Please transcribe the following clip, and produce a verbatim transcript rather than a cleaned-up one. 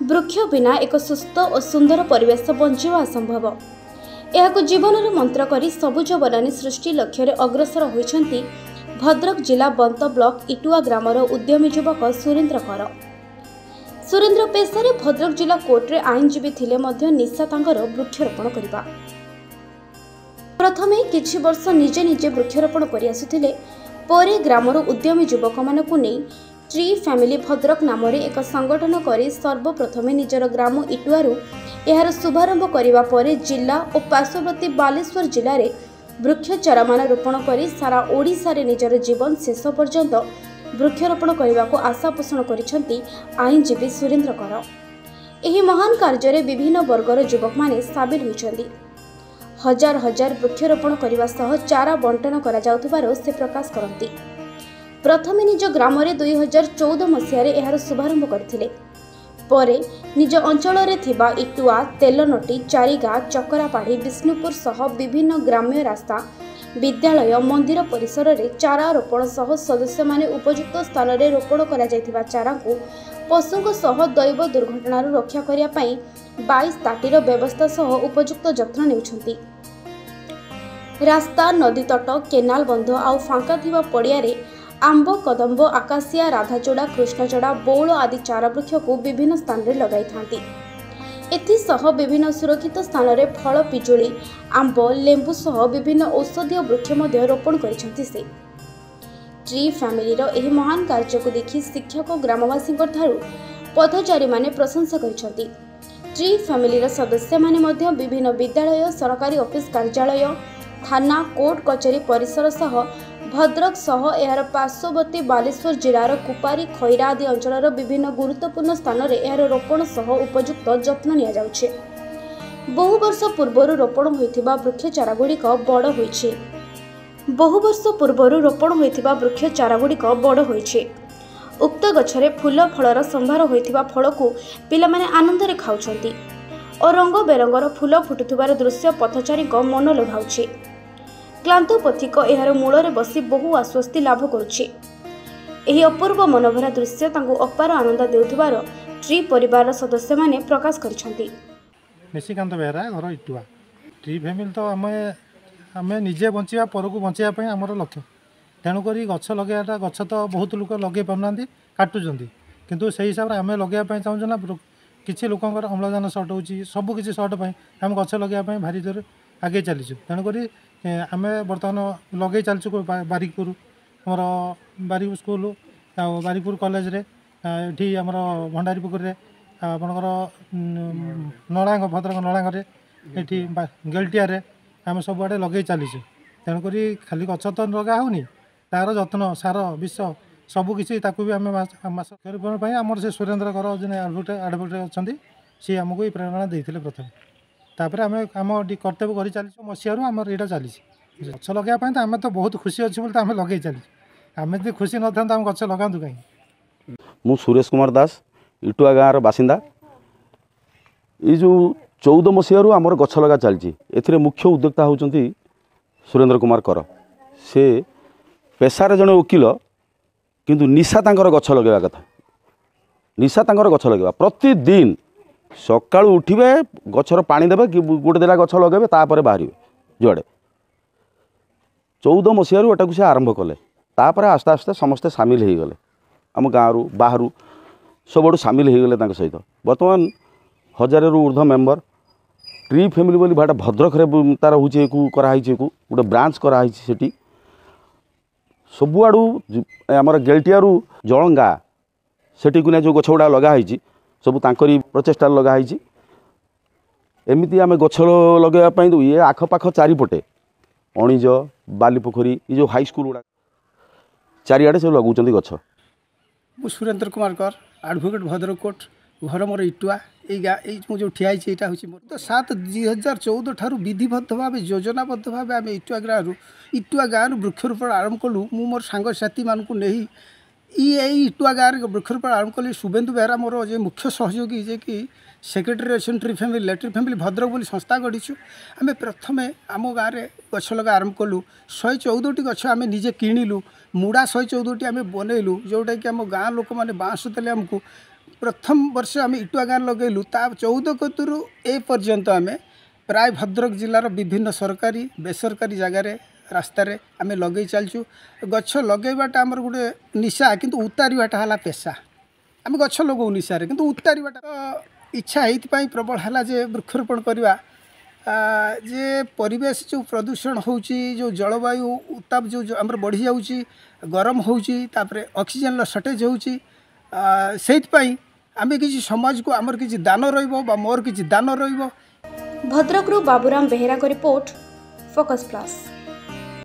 वृक्ष बिना एक सुस्थ और सुंदर परिवेश बंचिवा असंभव। यह जीवन मंत्र करी सबुज बनानी सृष्टि लक्ष्य अग्रसर होइछंती भद्रक जिला बंत ब्लॉक इटुआ ग्रामर उद्यमी युवक सुरेंद्र कर। सुरेंद्र पेशारे भद्रक जिला कोर्टे आईनजीवी थिले मध्य निशा तांकर वृक्षरोपण करबा। प्रथमे किछि वर्ष निजे निजे वृक्षरोपण करि आसुथिले, परे ग्रामर उद्यमी युवक मानकु नै ट्री फैमिली भद्रक नाम एक संगठन करी सर्वप्रथमे निजर ग्राम इटुआरू यार शुभारंभ करिबा परे जिला और पार्श्ववर्ती बालेश्वर जिले में वृक्ष चारामान रोपण करी सारा ओडिशा रे निजर जीवन शेष पर्यंत वृक्षरोपण करने को आशा पोषण करिसेंती आईनजीवी सुरेंद्र कर। एही महान कार्य रे विभिन्न वर्गर युवक माने सामिल होइछंती। हजार हजार वृक्षरोपण करने सह चारा बंटन करा जाउथबार से प्रकाश करती। प्रथमे निज ग्राम में दुई हजार चौदह मसीह यार शुभारंभ करथिले, परे निज अंचल थिबा इटुआ, तेलनटी, चारिगा, चकरापाढ़ी, विष्णुपुर सह विभिन्न ग्राम्य रास्ता, विद्यालय, मंदिर परिसर रे चारा रोपण सह सदस्य माने उपयुक्त स्थान रे रोपण करा जायथिबा चारा को पशुओं सह दैव दुर्घटना रक्षा करिया पई बाईस ताटीर व्यवस्था सह उपयुक्त जत्न नेउछंती। रास्ता, नदी तट, केनाल बंध आउ फांका थिबा पड़िया रे आंब, कदम्ब, आकाशिया, राधाचोड़ा, कृष्णचोड़ा, बौल आदि चारा वृक्ष को विभिन्न स्थान रे लगाई थांती। एथिसह विभिन्न सुरक्षित स्थान रे फल, पिजुली, आंब, लेंबू सह विभिन्न औषधीय वृक्ष मध्य रोपण करिसेंती से। ट्री फैमिली रो एही महान कार्य को देखि शिक्षक ग्रामवासी ठारू पथचारी माने प्रशंसा करिसेंती। ट्री फैमिली रो सदस्य माने मध्य विभिन्न विद्यालय, सरकारी ऑफिस, कार्यालय, थाना, कोर्ट कचेरी परिसर सह भद्रक सह यार पार्श्ववर्ती बालेश्वर जिलार कुपारी, खैरा आदि अंचल विभिन्न गुरुत्वपूर्ण स्थान रे यार रोपण सह उपयुक्त जत्न निया जाउछे। बहु वर्ष पूर्व रोपण होइथिबा वृक्ष चारागुड़िक बड़ होइछे। बहु वर्ष पूर्व रोपण होइथिबा वृक्ष चारागुड़िक बड़ होइछे। उक्त गछरे फूल फलर संभार होइथिबा फल को पिलामाने आनंद रे खाउछंती और रंग बेरंगर फूल फुटुथिबार दृश्य पथचारी मन लोभाउछे। क्लांत पथिक यार मूल रे बसी बहु आश्वस्ति लाभ करुछे। एही अपूर्व मनोभरा दृश्य तांको अपार आनंद देउथिबार ट्री परिवार सदस्य माने प्रकाश करिसेंती। निशिकांत बेहरा घर इटुआ। ट्री फैमिली तो आमे आमे निजे बंचिया परकु बंचिया पई हमर लक्ष्य। तेणु करी गछ लगेयाटा गछ तो बहुत लोक लगे पारनांती, काटुचंती, किंतु सेही हिसाब रे आमे लगेया पई चाहू ना किछि लोकंकर अम्लजान सर्ट होची, सब किछि सर्ट पई हम गछ लगेया पई भारी जोर आगे चलीछु। तेणु करी आम बर्तमान लगे चलचु बारिकपुर आमर बारिक स्कूल बारिकपुर कॉलेज रे ये आमर भंडारी पुकुर आपणकर नलांग भद्रक नलांग ये गेलटिया आम सब आड़े लगे चलीचु। तेणुक खाली गछ तो लगा होनी, तार जत्न, सार, विष सबकि भी आम वृक्षरोपण आमर से सुरेंद्र कर जो एडवोकेट अच्छा सी आमको ये प्रेरणा देते प्रथम। तापर आम आम कर्तव्य कर चलीचु मसीह आम यहाँ चली गछ लगे तो आम तो बहुत खुशी अच्छे बोलते आम लगे चली। आम जो खुशी न था आम गछ लगातु कहीं। मु सुरेश कुमार दास इटुआ गाँव बासिंदा। ये जो चौदह मसीह आमर गछ लगा चलती ए मुख्य उद्योक्ता होती सुरेंद्र कुमार कर। से पेशारे जड़े वकिल किंतु निशा तांकर गछ लगेवा कथा। निशा तांकर गछ लगेवा प्रतिदिन सकाळु उठिबे गछर पानी देबे कि गोटे देला गछ लगेबे तापर बाहरिबे जुआड़े। चौदह मसीह एटाକୁ से आरंभ कले, तापर आस्ते आस्ते समस्ते सामिल हो गले। आम गाँव बाहर सब सामिल हो गले तांक सहित। बर्तमान हजार रु ऊर्ध्व मेम्बर ट्री फैमिली बोली भाटा भद्रक रे तार होचे को कराई छे को गोटे ब्रांच कराई छे सेठी सबुआड़ू आमर गेलटियारू जलंगा सेठी को जो गछ गुड़ा लगा सब तांकरी प्रचेष्टा लगाई। एमती आम गछ लगे ये आखपाख चारिपटे अणिज, बालीपोखरी, ये जो हाईस्कल गुड़ा चारिआडे सब लगुंट गछ। मु सुरेंद्र कुमार कर एडवोकेट भद्रक कोर्ट घर मोर इटुआ। ये जो ठिया यहाँ हूँ तो सात दुई हजार चौदह ठार विधिबद्ध भाव योजनाबद्ध भाव आम इटुआ गाँव इटुआ गाँव वृक्षरोपण आरंभ कलु। मु मोर सांगसाथी मानू नहीं ये इटुआ गाँव वृक्षरोपण आरंभ कली। शुभेन्दु बेहरा मोर जे मुख्य सहयोगी जे कि सेक्रेटरी अच्छे tree family tree family Bhadrak बोली संस्था गढ़ीचु। आम प्रथमे आम गाँव में गछ लगा आरंभ कलु। शहे चौदह टी गछ आम निजे किणिलु। मुड़ा शहे चौदह टी आम बनइलु जोटा कि आम गाँ लोक मैंने बाँस देले आमको प्रथम वर्ष आम इटुआ गाँ लगेलु ता चौदह कतुरु ए पर्यंत आम प्राय भद्रक जिलार विभिन्न सरकारी बेसरकारी जगार रास्तार आम लगे चलचु गछ लगेबाटा आमर गोटे निशा किंतु उतारिबाटा हला पेशा आम गछ लगौ निशारे किंतु उतारिबाटा इच्छा होइतिपाई प्रबल हला जे वृक्षरोपण करवा जे परिवेश जो प्रदूषण होउची जो जलवायु उताप जो आमर बढ़ी जाउची गरम होउची तापरे ऑक्सीजन शॉर्टेज होउची सेइतिपाई आमे किछि समाज को आमर किछि दान रहिबो बा मोर किछि दान रहिबो। भद्रकरू बाबूराम बेहेरा को रिपोर्ट फोकस प्लस।